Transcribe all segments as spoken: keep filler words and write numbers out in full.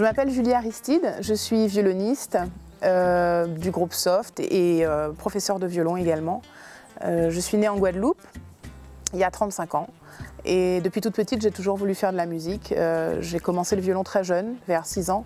Je m'appelle Julie Aristide, je suis violoniste euh, du groupe Soft et euh, professeure de violon également. Euh, je suis née en Guadeloupe il y a trente-cinq ans et depuis toute petite j'ai toujours voulu faire de la musique. Euh, j'ai commencé le violon très jeune, vers six ans,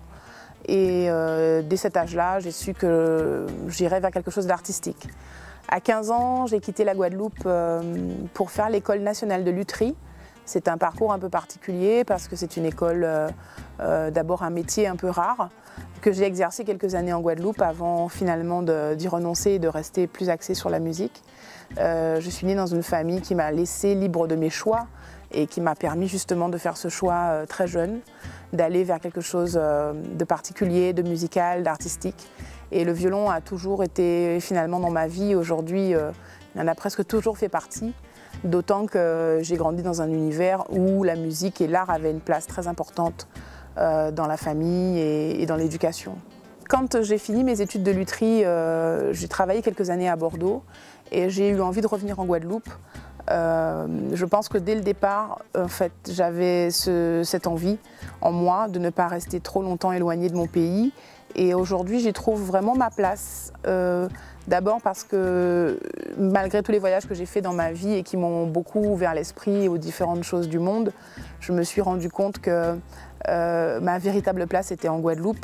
et euh, dès cet âge-là j'ai su que j'irais vers quelque chose d'artistique. À quinze ans, j'ai quitté la Guadeloupe euh, pour faire l'école nationale de lutherie. C'est un parcours un peu particulier parce que c'est une école, euh, euh, d'abord un métier un peu rare, que j'ai exercé quelques années en Guadeloupe avant finalement d'y renoncer et de rester plus axée sur la musique. Euh, je suis née dans une famille qui m'a laissée libre de mes choix et qui m'a permis justement de faire ce choix euh, très jeune, d'aller vers quelque chose euh, de particulier, de musical, d'artistique. Et le violon a toujours été finalement dans ma vie. Aujourd'hui, euh, il en a presque toujours fait partie. D'autant que j'ai grandi dans un univers où la musique et l'art avaient une place très importante euh, dans la famille et, et dans l'éducation. Quand j'ai fini mes études de lutherie, euh, j'ai travaillé quelques années à Bordeaux et j'ai eu envie de revenir en Guadeloupe. Euh, je pense que dès le départ, en fait, j'avais ce, cette envie en moi de ne pas rester trop longtemps éloignée de mon pays. Et aujourd'hui, j'y trouve vraiment ma place. Euh, D'abord parce que malgré tous les voyages que j'ai faits dans ma vie et qui m'ont beaucoup ouvert l'esprit aux différentes choses du monde, je me suis rendu compte que euh, ma véritable place était en Guadeloupe.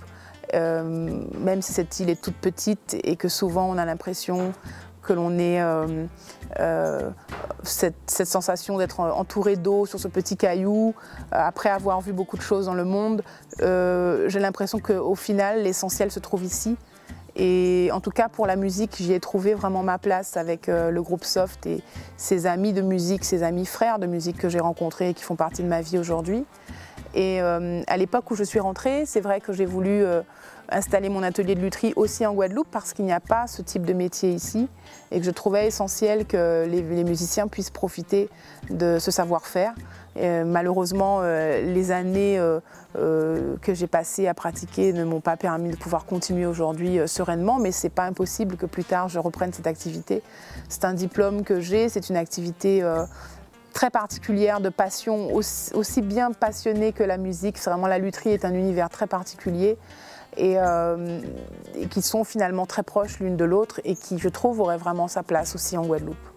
Euh, même si cette île est toute petite et que souvent on a l'impression que l'on ait euh, euh, cette, cette sensation d'être entouré d'eau sur ce petit caillou, euh, après avoir vu beaucoup de choses dans le monde, euh, j'ai l'impression qu'au final l'essentiel se trouve ici. Et en tout cas pour la musique, j'y ai trouvé vraiment ma place avec euh, le groupe Soft et ses amis de musique, ses amis frères de musique que j'ai rencontrés et qui font partie de ma vie aujourd'hui. Et euh, à l'époque où je suis rentrée, c'est vrai que j'ai voulu euh, installer mon atelier de lutherie aussi en Guadeloupe parce qu'il n'y a pas ce type de métier ici et que je trouvais essentiel que les, les musiciens puissent profiter de ce savoir-faire. Euh, malheureusement, euh, les années euh, euh, que j'ai passées à pratiquer ne m'ont pas permis de pouvoir continuer aujourd'hui euh, sereinement, mais c'est pas impossible que plus tard je reprenne cette activité. C'est un diplôme que j'ai, c'est une activité euh, très particulière de passion, aussi, aussi bien passionnée que la musique. C'est vraiment, la lutherie est un univers très particulier et, euh, et qui sont finalement très proches l'une de l'autre et qui, je trouve, aurait vraiment sa place aussi en Guadeloupe.